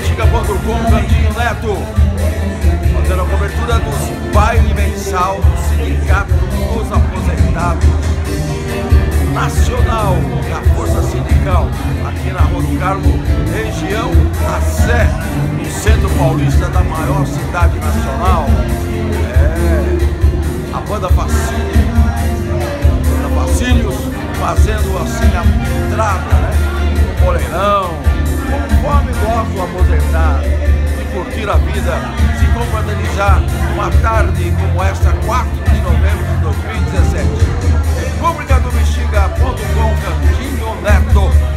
Bexiga.com, Candinho Neto, fazendo a cobertura dos baile mensal do Sindicato dos Aposentados Nacional da Força Sindical, aqui na Rua do Carmo, região da Sé, no centro paulista da maior cidade nacional. A banda Facílios, fazendo assim a entrada, né? O boleirão, conforme gosta o aposentado, de curtir a vida, se confraternizar uma tarde como esta, 4 de novembro de 2017. República do Bexiga.com, Candinho Neto.